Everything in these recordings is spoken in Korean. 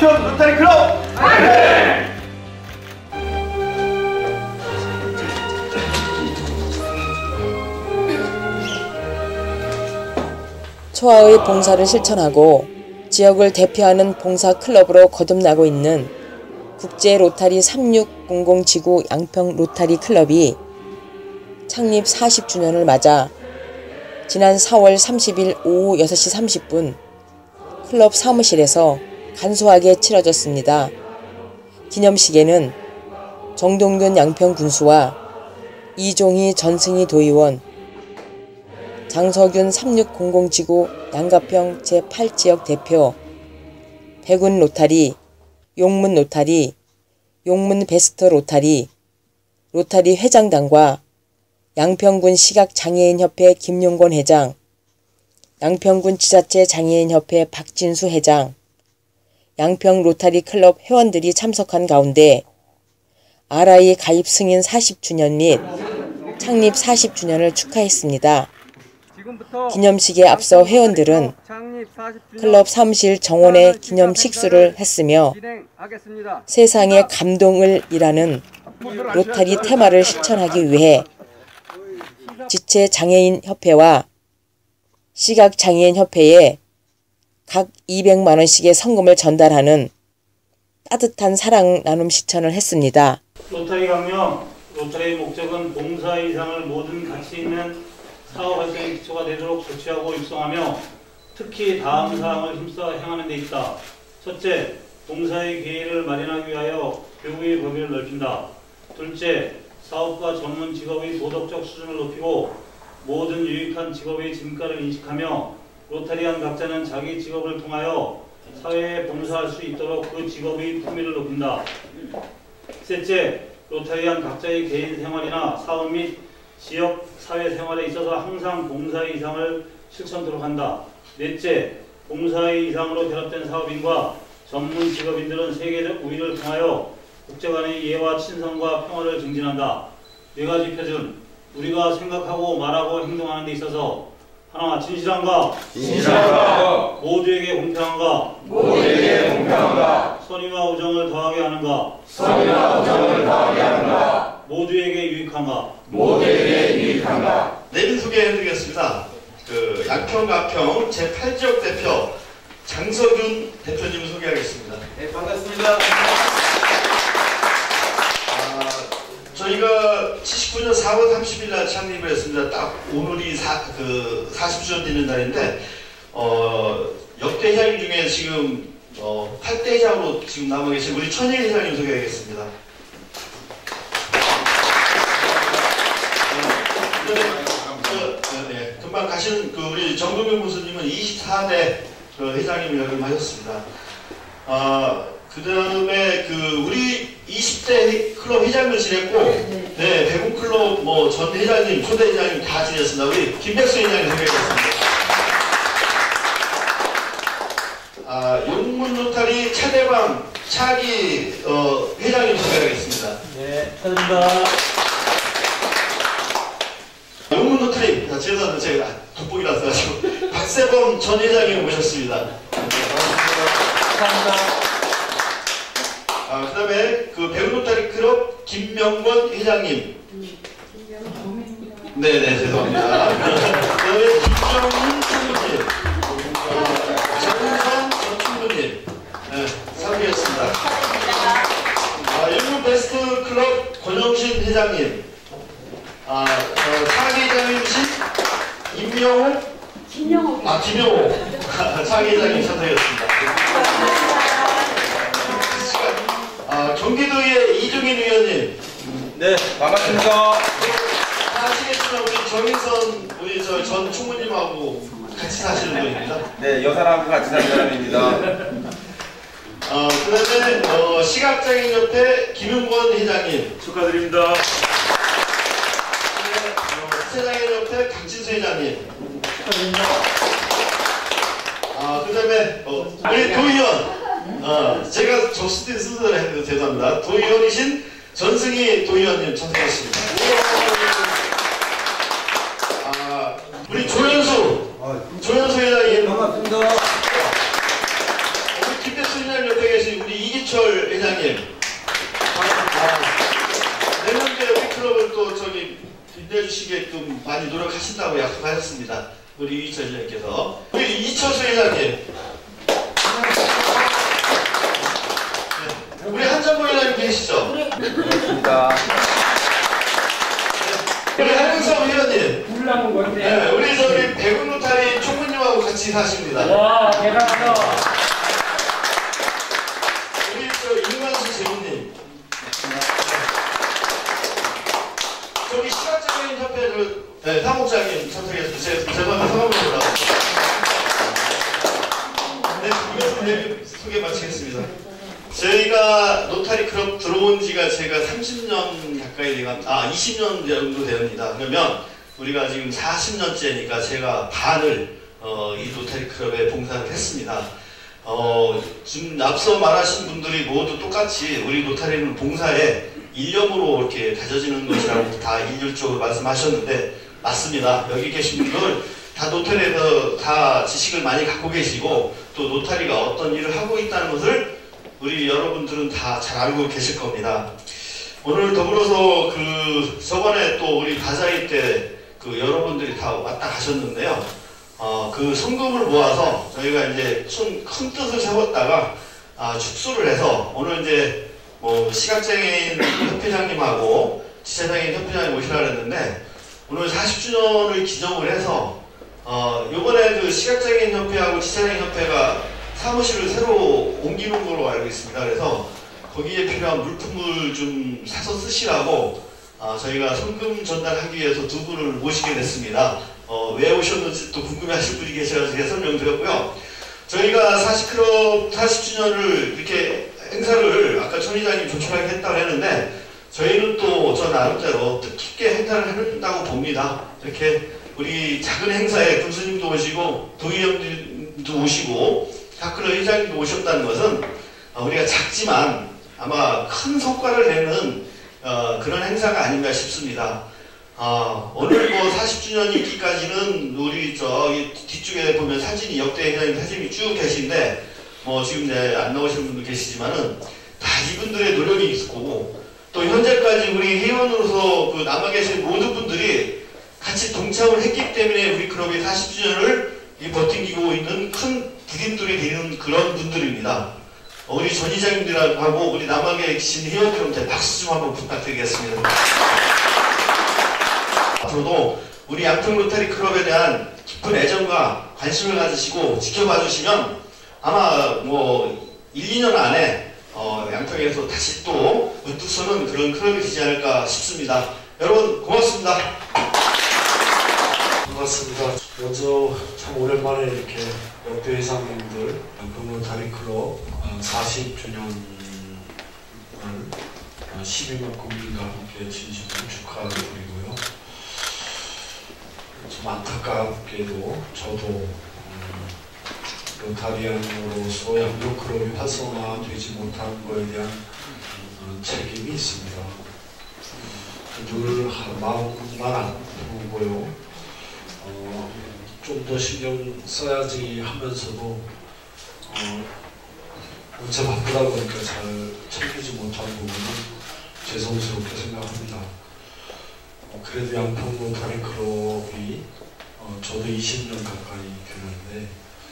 양평 로타리 클럽 화이팅! 초아의 봉사를 실천하고 지역을 대표하는 봉사 클럽으로 거듭나고 있는 국제 로타리 3600 지구 양평 로타리 클럽이 창립 40주년을 맞아 지난 4월 30일 오후 6시 30분 클럽 사무실에서 간소하게 치러졌습니다. 기념식에는 정동균 양평 군수와 이종희 전승희 도의원, 장석윤 3600 지구 양가평 제8지역 대표, 백운 로타리, 용문 로타리, 용문 베스트 로타리, 로타리 회장단과 양평군 시각장애인협회 김용권 회장, 양평군 지자체 장애인협회 박진수 회장, 양평 로타리 클럽 회원들이 참석한 가운데 RI 가입 승인 40주년 및 창립 40주년을 축하했습니다. 기념식에 앞서 회원들은 클럽 사무실 정원에 기념 식수를 했으며 세상의 감동을 이라는 로타리 테마를 실천하기 위해 지체장애인협회와 시각장애인협회에 각 200만원씩의 성금을 전달하는 따뜻한 사랑 나눔 시천을 했습니다. 로타리 강령, 로타리의 목적은 봉사 이상을 모든 가치 있는 사업 활동의 기초가 되도록 조치하고 육성하며 특히 다음 사항을 힘써 행하는 데 있다. 첫째, 봉사의 기회를 마련하기 위하여 교육의 범위를 넓힌다. 둘째, 사업과 전문 직업의 도덕적 수준을 높이고 모든 유익한 직업의 진가를 인식하며 로타리안 각자는 자기 직업을 통하여 사회에 봉사할 수 있도록 그 직업의 품위를 높인다. 셋째, 로타리안 각자의 개인 생활이나 사업 및 지역 사회생활에 있어서 항상 봉사의 이상을 실천토록 한다. 넷째, 봉사의 이상으로 결합된 사업인과 전문 직업인들은 세계적 우위를 통하여 국제 간의 이해와 친선과 평화를 증진한다. 네 가지 표준, 우리가 생각하고 말하고 행동하는 데 있어서 하나, 진실함과 모두에게 공평함과 선의와 우정을 더하게 하는가 모두에게 유익한가 내린 소개해드리겠습니다. 양평 가평 제8지역 대표 장석윤 대표님을 소개하겠습니다. 네, 반갑습니다. 저희가 79년 4월 30일 날 창립을 했습니다. 딱 오늘이 40주년 되는 날인데 역대 회장님 중에 지금 8대 회장으로 지금 남아 계신 우리 천일 회장님 소개하겠습니다. 금방 가신 우리 정동균 교수님은 24대 회장님을 역임하셨습니다. 그 다음에 우리 20대 클럽 회장을 지냈고, 네, 백운 클럽 전 회장님, 초대 회장님 다 지냈습니다. 우리 김백수 회장님 소개하겠습니다. 용문 로타리 차대방 차기 회장님 소개하겠습니다. 네, 축하드립니다. 용문 로타리, 죄송합니다. 제가 돋보기라서 가지고 박세범 전 회장님 모셨습니다. 감사합니다. 그 다음에 백운 로타리 클럽 김명권 회장님. 네네, 죄송합니다. 그 다음에 김정훈 총무님, 정선 전 총무님, 네, 사무였습니다. 용문 베스트 클럽 권영신 회장님, 차기 회장님이신 김영호, 차기 회장님 참석했습니다. 경기도의 이종인 의원님. 네, 반갑습니다. 아시겠지만 우리 정인선 우리 전 총무님하고 같이 사시는 분입니다. 네, 여사람하고 같이 사는 사람입니다. 그 다음에 시각장애인협회 김용권 회장님 축하드립니다. 시각장애인협회 강진수 회장님 축하드립니다. 그 다음에 우리 도의원 제가 적시대 순서를 해도 죄송합니다. 도의원이신 전승희 도의원님 참석하셨습니다. 우리 조현수 회장님 반갑습니다. 우리 김대수 회장님 옆에 계신 계신 우리 이기철 회장님. 내년도에 우리 클럽을 또 빛내주시게끔 많이 노력하신다고 약속하셨습니다. 우리 이기철 회장님께서. 우리 이철수 회장님. 네. 우리 한정모 회장님 계시죠? 반갑습니다. 우리 한영석 회장님. 불나는 건데. 네, 우리 저기 백운로타리 총무님하고 같이 사십니다. 와, 대단하다. 우리 저 임관수 재무님. 저기 시각장애인 협회 사무장님 참석해서 죄송합니다. 성함을 몰라서. 네, 이것은 소개 마치겠습니다. 저희가 로타리 클럽 들어온 지가 제가 30년 가까이 돼갑니다. 20년 정도 됩니다. 그러면 우리가 지금 40년째니까 제가 반을 이 로타리 클럽에 봉사를 했습니다. 지금 앞서 말하신 분들이 모두 똑같이 우리 로타리는 봉사에 일념으로 이렇게 다져지는 것이라고 다 일률적으로 말씀하셨는데 맞습니다. 여기 계신 분들 다 로타리에서 다 지식을 많이 갖고 계시고 또 로타리가 어떤 일을 하고 있다는 것을 우리 여러분들은 다 잘 알고 계실 겁니다. 오늘 더불어서 저번에 또 우리 바자회 때 여러분들이 다 왔다 가셨는데요. 그 성금을 모아서 저희가 이제 큰 뜻을 세웠다가 축소를 해서 오늘 이제 시각장애인 협회장님하고 지체장애인 협회장님 오시라 그랬는데 오늘 40주년을 기념을 해서 요번에 시각장애인 협회하고 지체장애인 협회가 사무실을 새로 옮기는 걸로 알고 있습니다. 그래서 거기에 필요한 물품을 좀 사서 쓰시라고 저희가 성금 전달하기 위해서 두 분을 모시게 됐습니다. 왜 오셨는지 또 궁금해하실 분이 계셔서 제가 설명드렸고요. 저희가 40주년을 이렇게 행사를 아까 천 회장님 조촐하게 했다고 했는데 저희는 또 저 나름대로 뜻깊게 행사를 한다고 봅니다. 이렇게 우리 작은 행사에 군수님도 오시고 도의원님도 오시고 다클럽 회장님도 오셨다는 것은 우리가 작지만 아마 큰 성과를 내는 그런 행사가 아닌가 싶습니다. 오늘 40주년이기까지는 우리 저기 뒤쪽에 보면 사진이 역대 회장님 사진이 쭉 계신데 지금 이제 안 나오시는 분도 계시지만은 다 이분들의 노력이 있을 거고 또 현재까지 우리 회원으로서 남아 계신 모든 분들이 같이 동참을 했기 때문에 우리 클럽이 40주년을 버티고 있는 큰 부림돌이 되는 그런 분들입니다. 우리 전 이장님들하고 우리 남아 계신 회원들한테 박수 좀 한번 부탁드리겠습니다. 앞으로도 우리 양평 로타리 클럽에 대한 깊은 애정과 관심을 가지시고 지켜봐 주시면 아마 1, 2년 안에 양평에서 다시 또 우뚝 서는 그런 클럽이 되지 않을까 싶습니다. 여러분 고맙습니다. 반갑습니다. 먼저 참 오랜만에 이렇게 역대 회장님들 양평 로타리 클럽 40주년을 12만 국민과 함께 진심으로 축하드리고요. 좀 안타깝게도 저도 로타리안으로서 양평 클럽이 활성화되지 못한 것에 대한 책임이 있습니다. 늘 마음만 아프고요. 좀 더 신경 써야지 하면서도 원체 바쁘다 보니까 잘 챙기지 못한 부분은 죄송스럽게 생각합니다. 그래도 양평 로타리 클럽이 저도 20년 가까이 되는데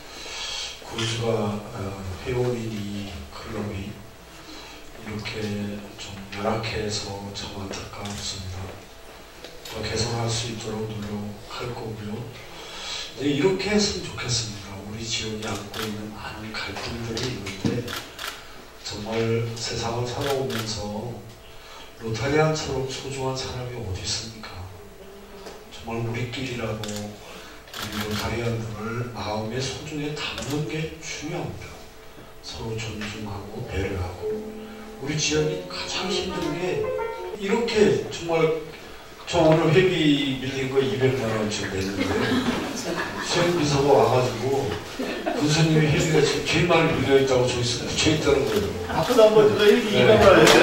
구주가 회원인 이 클럽이 이렇게 좀 열악해서 참 안타깝습니다. 더 개선할 수 있도록 노력할 거고요. 네, 이렇게 했으면 좋겠습니다. 우리 지역이 안고 있는 많은 갈등들이 있는데 정말 세상을 살아오면서 로타리안처럼 소중한 사람이 어디 있습니까? 정말 우리끼리라도 우리 로타리안들을 마음에 소중히 담는 게 중요합니다. 서로 존중하고 배려하고 우리 지역이 가장 힘든 게 이렇게 정말 저 오늘 회비 밀린 거 200만 원 지금 냈는데 수행비서가 와가지고 군수님이 회비가 지금 제일 많이 밀려있다고 저기서 붙여있다는 거예요. 앞으로 한번 더 회비 200만 원 해주세요.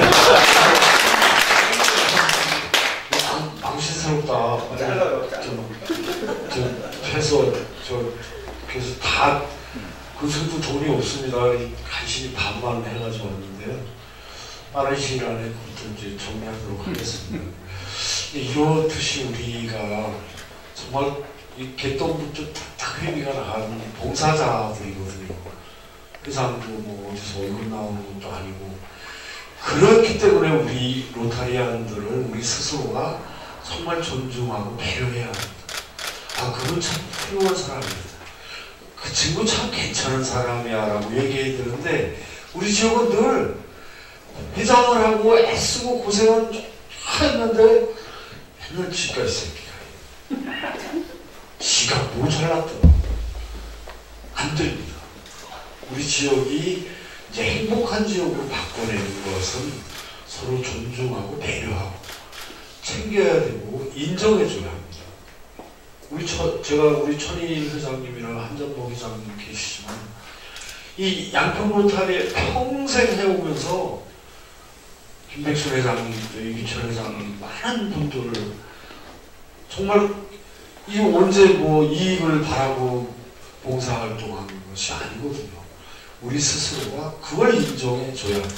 망신스럽다. 해서 그래서 다 그 요새도 돈이 없습니다. 간신히 반만 해가지고 왔는데요. 빠른 시일 안에 그것도 이제 정리하도록 하겠습니다. 이렇듯이 우리가 정말 이 개똥부터 탁탁 회비가 나가는 봉사자들이거든요. 회장도 뭐 어디서 얼굴 나오는 것도 아니고, 그렇기 때문에 우리 로타리안들을 우리 스스로가 정말 존중하고 배려해야 합니다. 아, 그건 참 훌륭한 사람입니다. 그 친구 참 괜찮은 사람이야 라고 얘기해야 되는데, 우리 지역은 늘 회장을 하고 애쓰고 고생은 했는데 맨날 지가 새끼가 지가 뭐 잘났더라. 안 됩니다. 우리 지역이 이제 행복한 지역으로 바꿔내는 것은 서로 존중하고 배려하고 챙겨야 되고 인정해줘야 합니다. 제가 우리 천희 회장님이랑 한전복 회장님 계시지만, 이 양평로타리에 평생 해오면서 김백수 회장님도 이기철 회장님 많은 분들을 정말 이 언제 뭐 이익을 바라고 봉사활동하는 것이 아니거든요. 우리 스스로가 그걸 인정해줘야 합니다.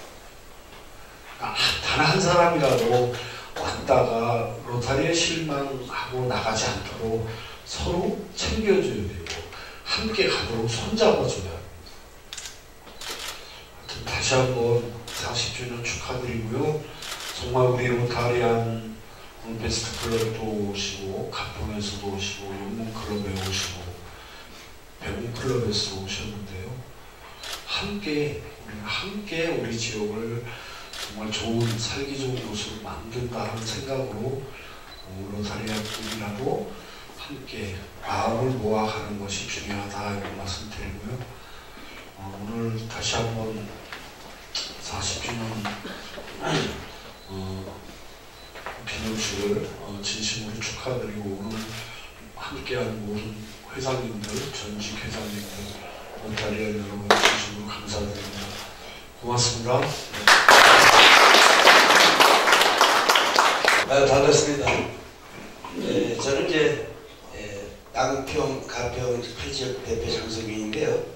단 한 사람이라도 왔다가 로타리에 실망하고 나가지 않도록 서로 챙겨줘야 되고 함께 가도록 손잡아줘야 합니다. 하여튼 다시 한번 40주년 축하드리고요. 정말 우리 로타리안 베스트 클럽도 오시고, 가평에서도 오시고, 용문클럽에 오시고, 배문클럽에서 오셨는데요. 우리가 함께 우리 지역을 정말 좋은, 살기 좋은 곳으로 만든다 하는 생각으로 로타리안분이라도 함께 마음을 모아가는 것이 중요하다 이런 말씀드리고요. 오늘 다시 한번 40주년 기념식을 진심으로 축하드리고, 오늘 함께한 모든 회장님들, 전직 회장님들, 로타리안 여러분 진심으로 감사드립니다. 고맙습니다. 반갑습니다. 저는 이제 양평, 가평 지역 대표 장성민인데요.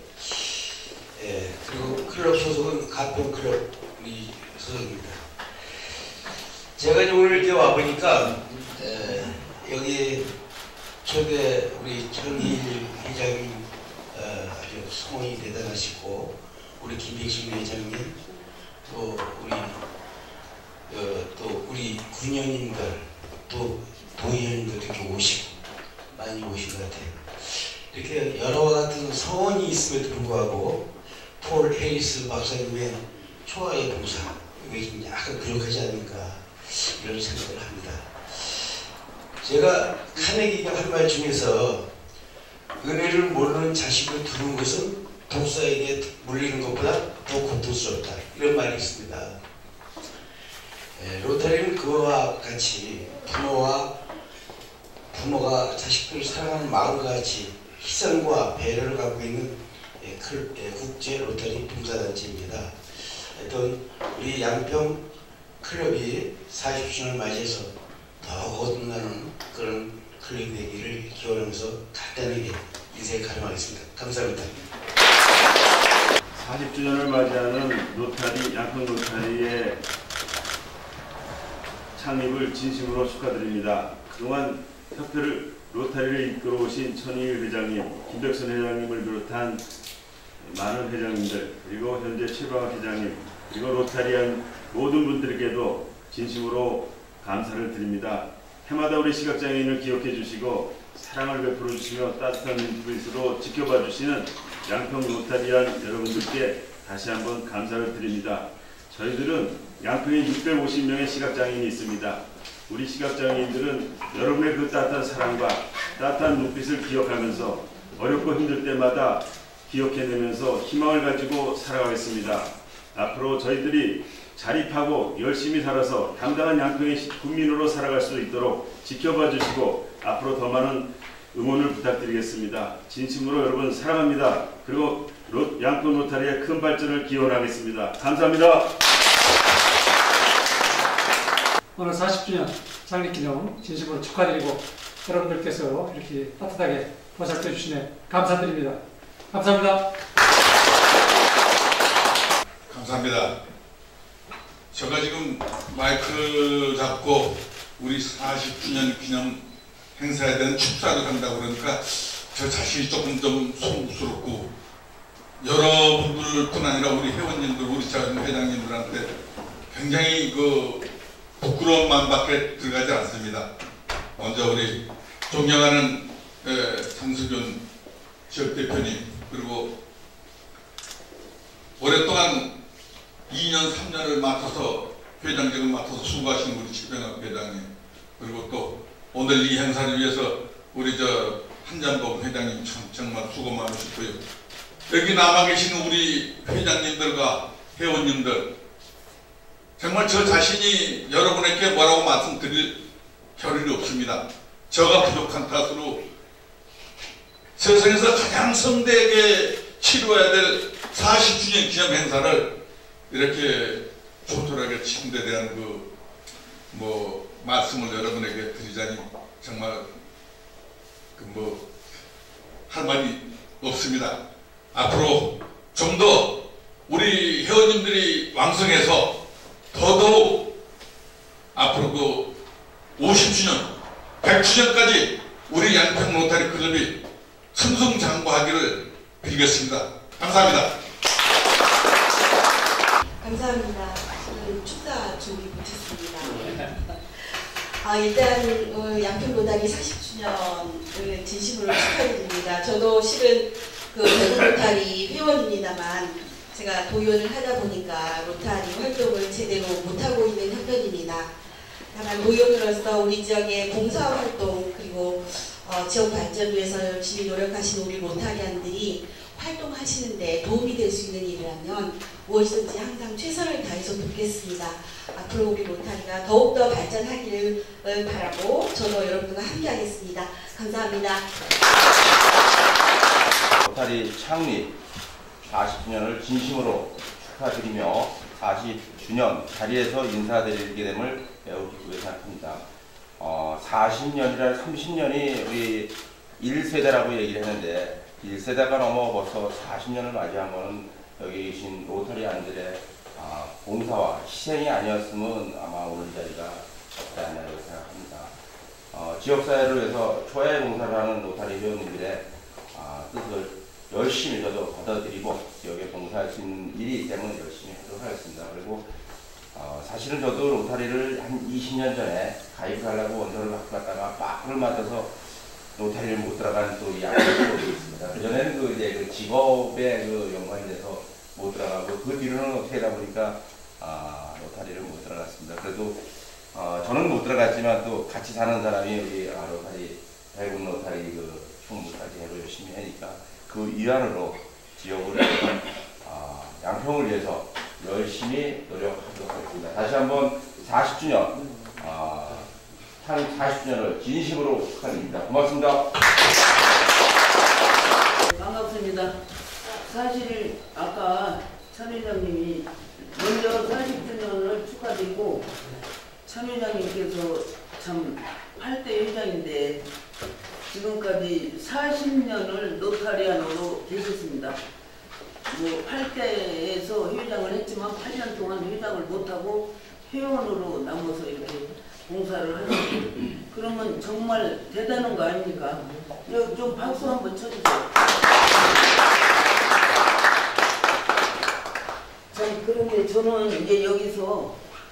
그리고 클럽 소속은 가평 클럽 우리 소속입니다. 제가 이제 오늘 이렇게 와 보니까 여기 초대 우리 천희일 회장님 아주 성원이 대단하시고, 우리 김백신 회장님, 또 우리 군연인들, 또 도의원님들 이렇게 많이 오신 것 같아요. 이렇게 여러와 같은 성원이 있음에도 불구하고 폴 해리스 박사님의 초아의 봉사, 이게 좀 약간 부족하지 않을까 이런 생각을 합니다. 제가 카네기가 한 말 중에서 은혜를 모르는 자식을 두는 것은 독사에게 물리는 것보다 더 고통스럽다, 이런 말이 있습니다. 로타리는 그와 같이 부모가 자식들을 사랑하는 마음과 같이 희생과 배려를 갖고 있는 국제 로타리 봉사단체입니다. 하여튼 우리 양평 클럽이 40주년을 맞이해서 더 거듭나는 그런 클럽이 되기를 기원하면서 간단하게 인사에 가름하겠습니다. 감사합니다. 40주년을 맞이하는 양평 로타리의 창립을 진심으로 축하드립니다. 그동안 로타리를 이끌어오신 천희일 회장님, 김백선 회장님을 비롯한 많은 회장님들, 그리고 현재 최광학 회장님, 그리고 로타리안 모든 분들께도 진심으로 감사를 드립니다. 해마다 우리 시각장애인을 기억해 주시고 사랑을 베풀어 주시며 따뜻한 눈빛으로 지켜봐 주시는 양평 로타리안 여러분들께 다시 한번 감사를 드립니다. 저희들은 양평에 650명의 시각장애인이 있습니다. 우리 시각장애인들은 여러분의 그 따뜻한 사랑과 따뜻한 눈빛을 기억하면서 어렵고 힘들 때마다 기억해내면서 희망을 가지고 살아가겠습니다. 앞으로 저희들이 자립하고 열심히 살아서 당당한 양평의 국민으로 살아갈 수 있도록 지켜봐 주시고 앞으로 더 많은 응원을 부탁드리겠습니다. 진심으로 여러분 사랑합니다. 그리고 양평 로타리의 큰 발전을 기원하겠습니다. 감사합니다. 오늘 40주년 창립기념 진심으로 축하드리고, 여러분들께서 이렇게 따뜻하게 보살펴 주시네 감사드립니다. 감사합니다. 감사합니다. 제가 지금 마이크를 잡고 우리 40주년 기념 행사에 대한 축사를 한다고 그러니까 저 자신이 조금 좀 송구스럽고 여러분들뿐 아니라 우리 회원님들, 우리 회장님들한테 굉장히 그 부끄러운 마음밖에 들어가지 않습니다. 먼저 우리 존경하는 장수균 지역대표님, 그리고 오랫동안 2년 3년을 맡아서 회장직을 맡아서 수고하신 우리 최병학 회장님, 그리고 또 오늘 이 행사를 위해서 우리 한잔봉 회장님 정말 수고 많으셨고요. 여기 남아 계시는 우리 회장님들과 회원님들, 정말 저 자신이 여러분에게 뭐라고 말씀드릴 겨를이 없습니다. 저가 부족한 탓으로 세상에서 가장 성대하게 치러야 될 40주년 기념 행사를 이렇게 조촐하게 치는 데 대한 말씀을 여러분에게 드리자니 정말 할 말이 없습니다. 앞으로 좀 더 우리 회원님들이 왕성해서 더더욱 앞으로 50주년, 100주년까지 우리 양평 로타리 클럽이 승승장구하기를 빌겠습니다. 감사합니다. 감사합니다. 저는 축사 준비 못했습니다. 일단 양평 로타리 40주년을 진심으로 축하드립니다. 저도 실은 대구 로타리 회원입니다만 제가 도연을 하다 보니까 로타리 활동을 제대로 못하고 있는 형편입니다. 다만 도연으로서 우리 지역의 봉사활동 그리고 지역 발전을 위해서 열심히 노력하시는 우리 로타리안들이 활동하시는데 도움이 될 수 있는 일이라면 무엇이든지 항상 최선을 다해서 돕겠습니다. 앞으로 우리 로타리가 더욱더 발전하기를 바라고 저도 여러분과 함께하겠습니다. 감사합니다. 로타리 창립 40주년을 진심으로 축하드리며 40주년 자리에서 인사드리게 됨을 매우 기쁘게 생각합니다. 40년이라 30년이 우리 1세대라고 얘기를 했는데 1세대가 넘어 벌써 40년을 맞이한 것은 여기 계신 로타리안들의 봉사와 희생이 아니었으면 아마 오늘 자리가 없지 않냐고 생각합니다. 지역사회를 위해서 초야의 봉사를 하는 로타리 회원님들의 뜻을 열심히 저도 받아들이고 지역에 봉사할 수 있는 일이 되면 열심히 하도록 하겠습니다. 그리고 사실은 저도 로타리를 한 20년 전에 가입하려고 원서를 갖고 갔다가 빡을 맞아서 로타리를 못 들어가는 또 양쪽이 있습니다. 그전에는 이제 직업에 연관이 돼서 못 들어가고 그 뒤로는 어떻게 하다 보니까 로타리를 못 들어갔습니다. 그래도 저는 못 들어갔지만 또 같이 사는 사람이 우리 로타리 대군 로타리 총무까지 해로 열심히 하니까 그 일환으로 지역을 양평을 위해서 열심히 노력하도록 하겠습니다. 다시 한번 40주년 창립 40주년을 진심으로 축하드립니다. 고맙습니다. 반갑습니다. 사실 아까 천 회장님이 먼저 40주년을 축하드리고 천 회장님께서 참 8대 회장인데 지금까지 40년을 노타리안으로 계셨습니다. 8대에서 회장을 했지만 8년 동안 회장을 못하고 회원으로 남아서 이렇게 봉사를 하셨어요. 그러면 정말 대단한 거 아닙니까? 좀 박수 한번 쳐주세요. 그런데 저는 이제 여기서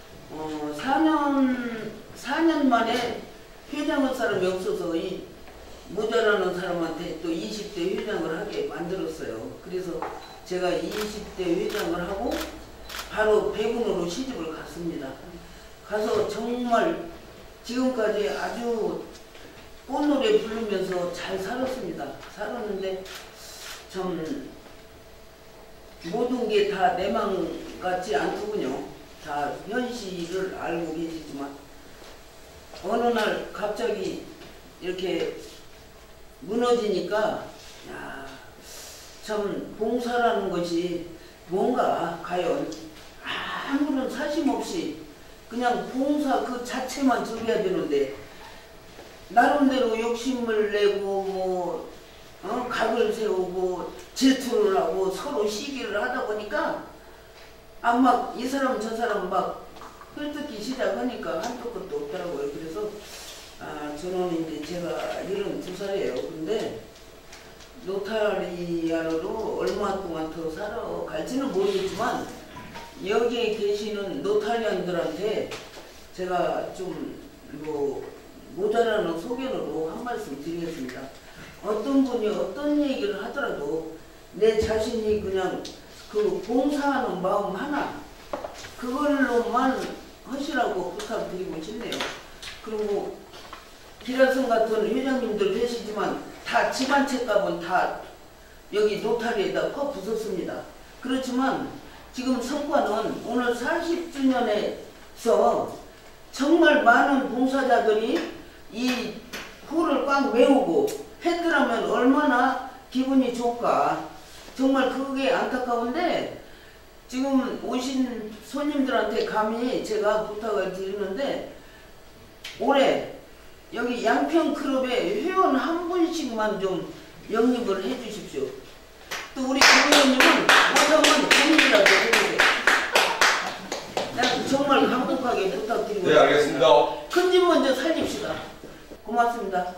4년 만에 회장할 사람이 없어서 이 모자라는 사람한테 또 20대 회장을 하게 만들었어요. 그래서 제가 20대 회장을 하고 바로 백운으로 시집을 갔습니다. 가서 정말 지금까지 아주 꽃노래 부르면서 잘 살았습니다. 살았는데 참 모든 게 다 내 맘 같지 않더군요. 다 현실을 알고 계시지만 어느 날 갑자기 이렇게 무너지니까 참 봉사라는 것이 뭔가 과연 아무런 사심 없이 그냥 봉사 그 자체만 즐겨야 되는데 나름대로 욕심을 내고 각을 세우고 질투를 하고 서로 시기를 하다 보니까 막 이 사람 저 사람 막 헐뜯기 시작하니까 한도 끝도 없더라고요. 그래서 저는 이제 제가 72살이에요. 근데 노타리아노로 얼마 동안 더 살아갈지는 모르겠지만 여기에 계시는 노타리안들한테 제가 좀 모자라는 소견으로 한 말씀 드리겠습니다. 어떤 분이 어떤 얘기를 하더라도 내 자신이 그냥 그 봉사하는 마음 하나 그걸로만 하시라고 부탁드리고 싶네요. 그리고 기라성 같은 회장님들 계시지만 다 집안 책값은 다 여기 노타리에다 퍼붓었습니다. 그렇지만 지금 성과는 오늘 40주년에서 정말 많은 봉사자들이 이 홀을 꽉 메우고 했더라면 얼마나 기분이 좋을까. 정말 그게 안타까운데 지금 오신 손님들한테 감히 제가 부탁을 드리는데 올해 여기 양평클럽에 회원 한 분씩만 좀 영입을 해 주십시오. 또 우리 부모님은 못하면 고민이라도 해주세요. 난 정말 강력하게 부탁드리고 네, 알겠습니다. 큰 집 먼저 살립시다. 고맙습니다.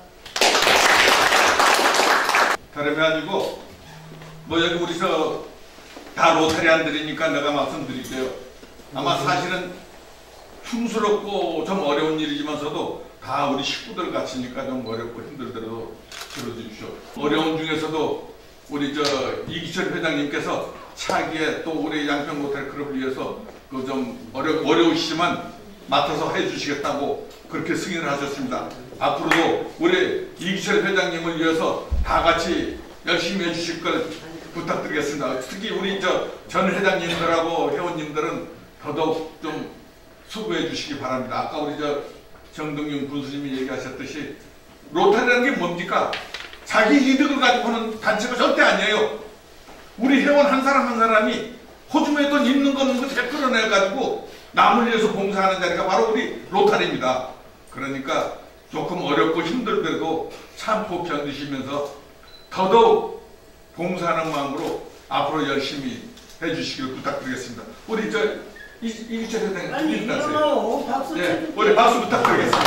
다름이 아니고 여기 우리 다 로타리안들이니까 내가 말씀드릴게요. 아마 사실은 흉스럽고 좀 어려운 일이지만서도 다 우리 식구들 같이니까 좀 어렵고 힘들더라도 들어주십시오. 어려운 중에서도 우리 이기철 회장님께서 차기에 또 우리 양평 로타리 클럽을 위해서 그 좀 어려우시지만 맡아서 해주시겠다고 그렇게 승인을 하셨습니다. 앞으로도 우리 이기철 회장님을 위해서 다 같이 열심히 해주실 걸 부탁드리겠습니다. 특히 우리 전 회장님들하고 회원님들은 더더욱 좀 수고해 주시기 바랍니다. 아까 우리 정동윤 군수님이 얘기하셨듯이 로타리라는 게 뭡니까? 자기 이득을 가지고는 단체가 절대 아니에요. 우리 회원 한 사람 한 사람이 호주머니에 돈 있는 거 없는 거 다 끌어내가지고 남을 위해서 봉사하는 자리가 바로 우리 로타리입니다. 그러니까 조금 어렵고 힘들더라도 참고 견디시면서 더더욱 봉사하는 마음으로 앞으로 열심히 해주시길 부탁드리겠습니다. 우리 이기철 회장님 아니 일어나요. 박수 쳐주세요. 네, 우리 박수 부탁드리겠습니다.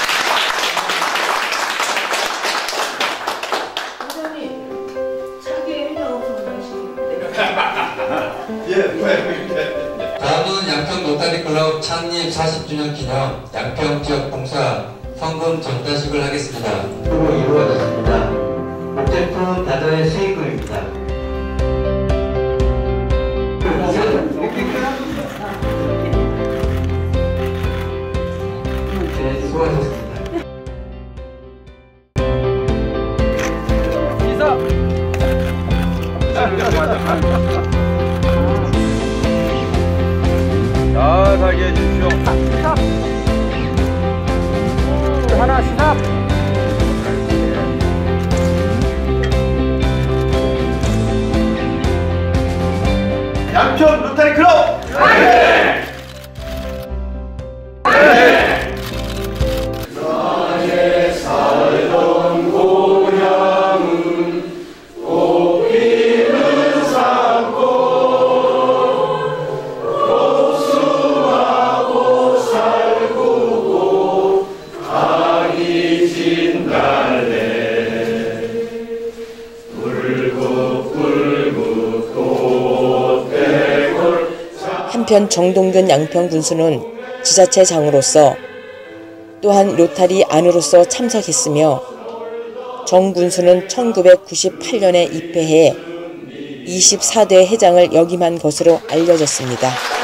회장님 차기 회장 없으면 다음은 양평 로타리클럽 창립 40주년 기념 양평 지역 봉사 성금 전달식을 하겠습니다. 으로 이루어졌습니다. 목제품 다자의 수익금입니다. 네, 수고하셨습니다. 자, 살게 해주십시오. 하나, 시삽. 양평 로타리 클럽! 네! 네! 나의 살던 고향은 꽃피는 산골 복숭아고 살구고 강이 진달래 붉고 꽃대골. 한편 정동균 양평 군수는 지자체장으로서 또한 로타리 안으로서 참석했으며 정 군수는 1998년에 입회해 24대 회장을 역임한 것으로 알려졌습니다.